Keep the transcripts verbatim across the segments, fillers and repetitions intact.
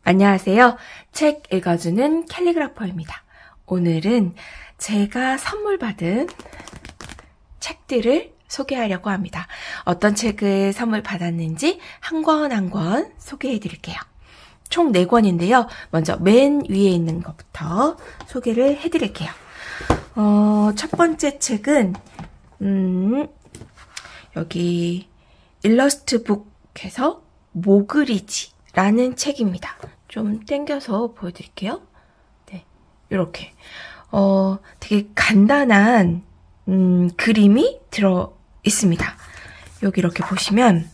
안녕하세요. 책 읽어주는 캘리그라퍼입니다. 오늘은 제가 선물 받은 책들을 소개하려고 합니다. 어떤 책을 선물 받았는지 한 권 한 권 소개해 드릴게요. 총 네 권인데요. 먼저 맨 위에 있는 것부터 소개를 해 드릴게요. 어, 첫 번째 책은 음, 여기 일러스트북에서 모그리지라는 책입니다. 좀 당겨서 보여드릴게요. 네, 이렇게 어, 되게 간단한 음, 그림이 들어 있습니다. 여기 이렇게 보시면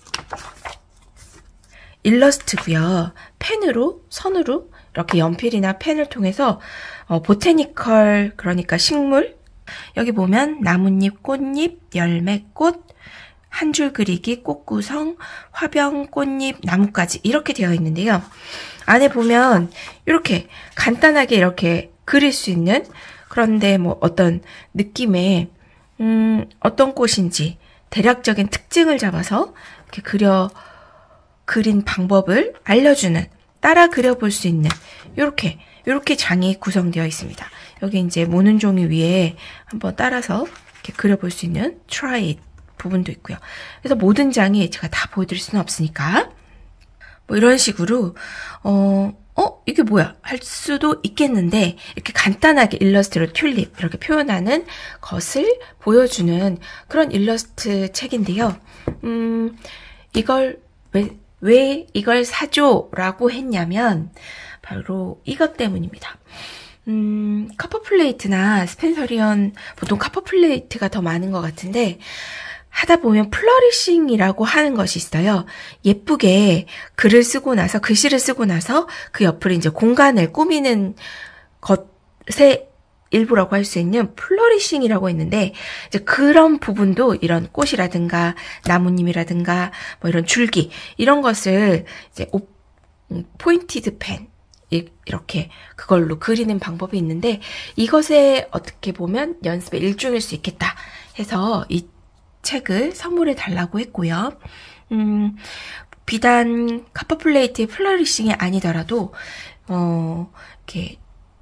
일러스트고요. 펜으로, 선으로 이렇게 연필이나 펜을 통해서 어, 보테니컬, 그러니까 식물, 여기 보면 나뭇잎, 꽃잎, 열매, 꽃, 한 줄 그리기, 꽃구성, 화병, 꽃잎, 나뭇가지 이렇게 되어 있는데요. 안에 보면 이렇게 간단하게 이렇게 그릴 수 있는, 그런데 뭐 어떤 느낌의 음, 어떤 꽃인지 대략적인 특징을 잡아서 이렇게 그려 그린 방법을 알려주는, 따라 그려볼 수 있는 이렇게 이렇게 장이 구성되어 있습니다. 여기 이제 모는 종이 위에 한번 따라서 이렇게 그려볼 수 있는 try it 부분도 있고요. 그래서 모든 장이 제가 다 보여드릴 수는 없으니까 뭐 이런 식으로 어, 어 이게 뭐야 할 수도 있겠는데, 이렇게 간단하게 일러스트로 튤립 이렇게 표현하는 것을 보여주는 그런 일러스트 책인데요. 음, 이걸 왜, 왜 이걸 사줘 라고 했냐면 바로 이것 때문입니다. 음, 커퍼플레이트나 스펜서리언, 보통 커퍼플레이트가 더 많은 것 같은데, 하다 보면 플러리싱이라고 하는 것이 있어요. 예쁘게 글을 쓰고 나서, 글씨를 쓰고 나서 그 옆을 이제 공간을 꾸미는 것의 일부라고 할 수 있는 플러리싱이라고 있는데, 이제 그런 부분도 이런 꽃이라든가 나뭇잎이라든가 뭐 이런 줄기, 이런 것을 이제 오, 포인티드 펜, 이렇게 그걸로 그리는 방법이 있는데, 이것에 어떻게 보면 연습의 일종일 수 있겠다 해서 이 책을 선물해 달라고 했고요. 음, 비단 커퍼플레이트의 플러리싱이 아니더라도 어, 이렇게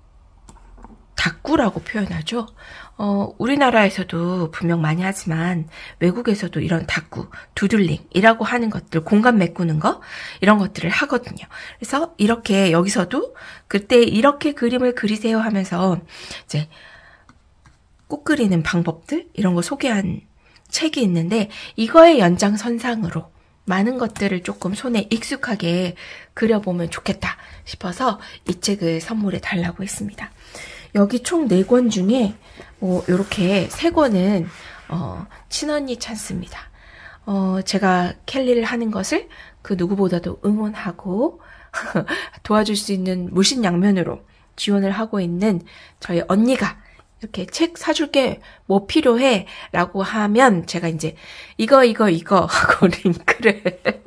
다꾸라고 표현하죠. 어, 우리나라에서도 분명 많이 하지만 외국에서도 이런 다꾸, 두들링이라고 하는 것들, 공간 메꾸는 거, 이런 것들을 하거든요. 그래서 이렇게 여기서도 그때 이렇게 그림을 그리세요 하면서 이제 꽃 그리는 방법들, 이런 거 소개한 책이 있는데, 이거의 연장선상으로 많은 것들을 조금 손에 익숙하게 그려보면 좋겠다 싶어서 이 책을 선물해 달라고 했습니다. 여기 총 네 권 중에 뭐 요렇게 세 권은 어, 친언니 찬스입니다. 어, 제가 캘리를 하는 것을 그 누구보다도 응원하고 도와줄 수 있는 무신양면으로 지원을 하고 있는 저희 언니가 이렇게 책 사줄게, 뭐 필요해? 라고 하면 제가 이제 이거, 이거, 이거 하고 링크를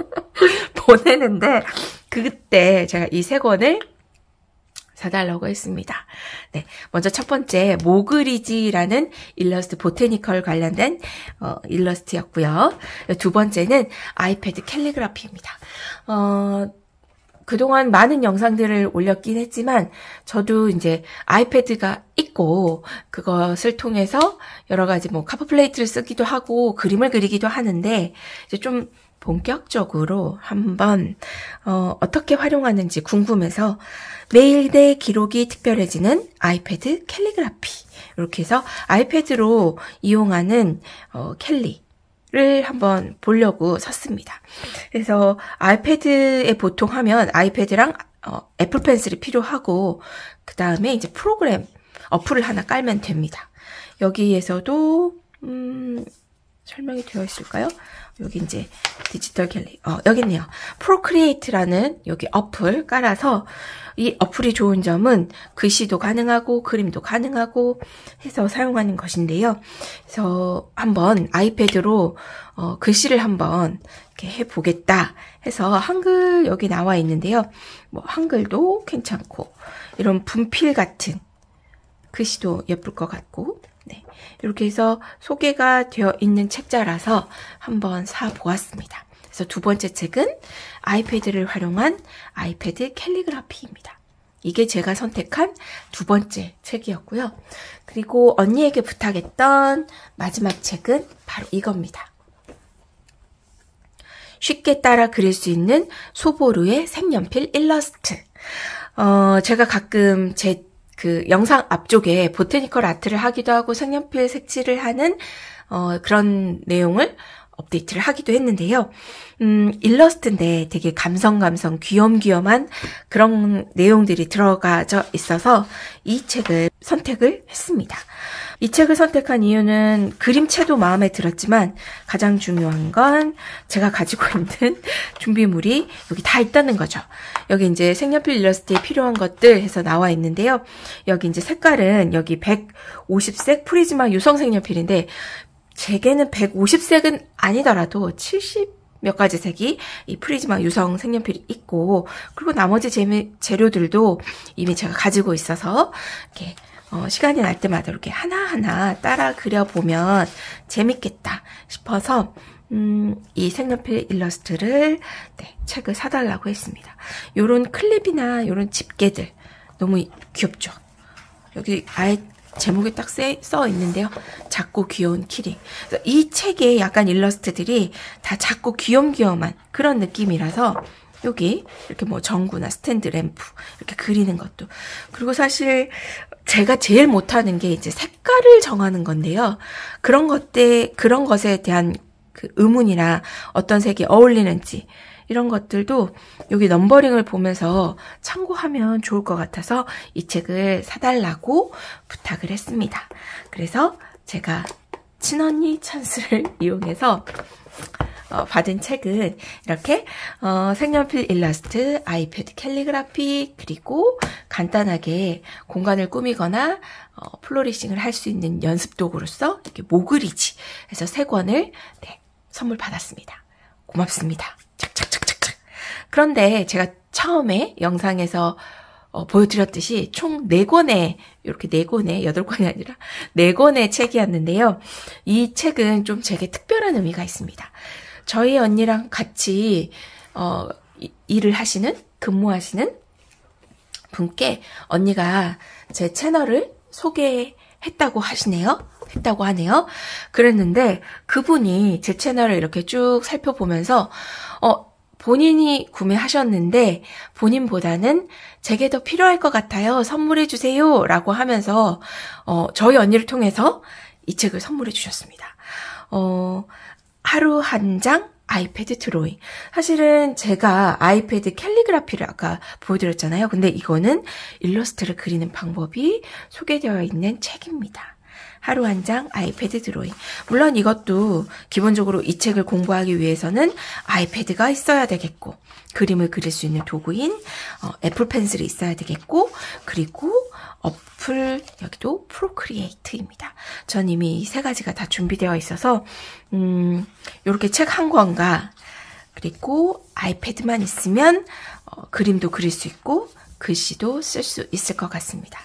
보내는데, 그때 제가 이 세 권을 사달라고 했습니다. 네, 먼저 첫 번째 모그리지라는 일러스트, 보테니컬 관련된 어, 일러스트였고요. 두 번째는 아이패드 캘리그라피입니다. 어, 그동안 많은 영상들을 올렸긴 했지만 저도 이제 아이패드가 있고 그것을 통해서 여러 가지 뭐 커퍼플레이트를 쓰기도 하고 그림을 그리기도 하는데, 이제 좀 본격적으로 한번 어, 어떻게 활용하는지 궁금해서 매일 내 기록이 특별해지는 아이패드 캘리그라피, 이렇게 해서 아이패드로 이용하는 어, 캘리 를 한번 보려고 샀습니다. 그래서 아이패드에 보통 하면 아이패드랑 어, 애플 펜슬이 필요하고, 그 다음에 이제 프로그램 어플을 하나 깔면 됩니다. 여기에서도 음, 설명이 되어 있을까요? 여기 이제 디지털 캘리, 어, 여기 있네요. 프로크리에이트라는 여기 어플 깔아서, 이 어플이 좋은 점은 글씨도 가능하고 그림도 가능하고 해서 사용하는 것인데요. 그래서 한번 아이패드로 어, 글씨를 한번 이렇게 해보겠다 해서 한글 여기 나와 있는데요. 뭐 한글도 괜찮고, 이런 분필 같은 글씨도 예쁠 것 같고, 네, 이렇게 해서 소개가 되어 있는 책자라서 한번 사보았습니다. 그래서 두 번째 책은 아이패드를 활용한 아이패드 캘리그라피입니다. 이게 제가 선택한 두 번째 책이었고요. 그리고 언니에게 부탁했던 마지막 책은 바로 이겁니다. 쉽게 따라 그릴 수 있는 소보루의 색연필 일러스트. 어, 제가 가끔 제 그 영상 앞쪽에 보테니컬 아트를 하기도 하고 색연필 색칠을 하는 어, 그런 내용을 업데이트를 하기도 했는데요. 음, 일러스트인데 되게 감성감성 귀염귀염한 그런 내용들이 들어가져 있어서 이 책을 선택을 했습니다. 이 책을 선택한 이유는 그림체도 마음에 들었지만 가장 중요한 건 제가 가지고 있는 준비물이 여기 다 있다는 거죠. 여기 이제 색연필 일러스트에 필요한 것들 해서 나와 있는데요. 여기 이제 색깔은 여기 백오십 색 프리즈마 유성 색연필인데 제게는 백오십 색은 아니더라도 칠십 몇 가지 색이 이 프리즈마 유성 색연필이 있고, 그리고 나머지 재미, 재료들도 이미 제가 가지고 있어서 이렇게 어, 시간이 날 때마다 이렇게 하나하나 따라 그려보면 재밌겠다 싶어서 음, 이 색연필 일러스트를 네, 책을 사달라고 했습니다. 요런 클립이나 요런 집게들 너무 귀엽죠. 여기 아예 제목이 딱 써 있는데요. 작고 귀여운 키링. 이 책의 약간 일러스트들이 다 작고 귀염귀염한 그런 느낌이라서 여기 이렇게 뭐 전구나 스탠드 램프 이렇게 그리는 것도. 그리고 사실 제가 제일 못하는 게 이제 색깔을 정하는 건데요. 그런 것들, 그런 것에 대한 그 의문이나 어떤 색이 어울리는지 이런 것들도 여기 넘버링을 보면서 참고하면 좋을 것 같아서 이 책을 사달라고 부탁을 했습니다. 그래서 제가 친언니 찬스를 이용해서 어, 받은 책은 이렇게 어, 색연필 일러스트, 아이패드 캘리그라피, 그리고 간단하게 공간을 꾸미거나 어, 플로리싱을 할 수 있는 연습 도구로서 이렇게 모그리지 해서 세 권을 네, 선물 받았습니다. 고맙습니다. 착착착착착. 그런데 제가 처음에 영상에서 어, 보여드렸듯이 총 네 권의, 이렇게 네 권의, 여덟 권이 아니라 네 권의 책이었는데요. 이 책은 좀 제게 특별한 의미가 있습니다. 저희 언니랑 같이 어, 일을 하시는, 근무하시는 분께 언니가 제 채널을 소개했다고 하시네요. 했다고 하네요. 그랬는데 그분이 제 채널을 이렇게 쭉 살펴보면서 어, 본인이 구매하셨는데 본인보다는 제게 더 필요할 것 같아요. 선물해 주세요. 라고 하면서 어, 저희 언니를 통해서 이 책을 선물해 주셨습니다. 어, 하루 한 장 아이패드 드로잉. 사실은 제가 아이패드 캘리그라피를 아까 보여드렸잖아요. 근데 이거는 일러스트를 그리는 방법이 소개되어 있는 책입니다. 하루 한 장 아이패드 드로잉. 물론 이것도 기본적으로 이 책을 공부하기 위해서는 아이패드가 있어야 되겠고, 그림을 그릴 수 있는 도구인 어, 애플 펜슬이 있어야 되겠고, 그리고 어플 여기도 프로크리에이트입니다. 전 이미 이 세 가지가 다 준비되어 있어서 음, 이렇게 책 한 권과 그리고 아이패드만 있으면 어, 그림도 그릴 수 있고 글씨도 쓸 수 있을 것 같습니다.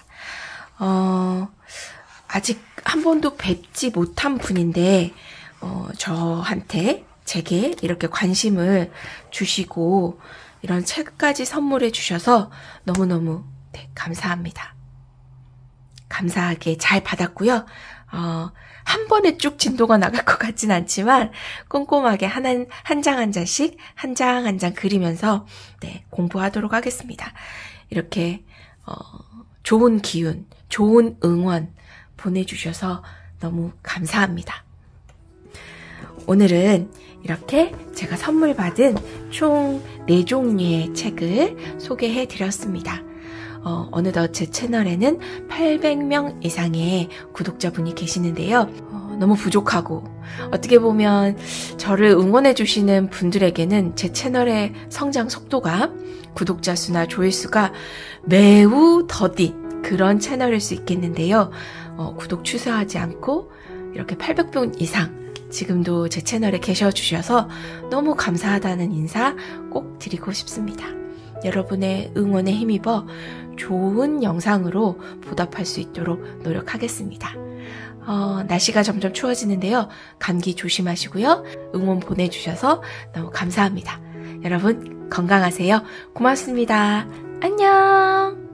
어, 아직 한 번도 뵙지 못한 분인데 어, 저한테 제게 이렇게 관심을 주시고 이런 책까지 선물해 주셔서 너무너무 네, 감사합니다. 감사하게 잘 받았고요. 어, 한 번에 쭉 진도가 나갈 것 같진 않지만 꼼꼼하게 한 한 한 장 한 장씩 한 장 한 장 그리면서 네, 공부하도록 하겠습니다. 이렇게 어, 좋은 기운, 좋은 응원 보내주셔서 너무 감사합니다. 오늘은 이렇게 제가 선물 받은 총 네 종류의 책을 소개해 드렸습니다. 어, 어느덧 제 채널에는 팔백 명 이상의 구독자분이 계시는데요. 어, 너무 부족하고 어떻게 보면 저를 응원해 주시는 분들에게는 제 채널의 성장 속도가 구독자 수나 조회수가 매우 더딘 그런 채널일 수 있겠는데요. 어, 구독 취소하지 않고 이렇게 팔백 분 이상 지금도 제 채널에 계셔주셔서 너무 감사하다는 인사 꼭 드리고 싶습니다. 여러분의 응원에 힘입어 좋은 영상으로 보답할 수 있도록 노력하겠습니다. 어, 날씨가 점점 추워지는데요. 감기 조심하시고요. 응원 보내주셔서 너무 감사합니다. 여러분 건강하세요. 고맙습니다. 안녕.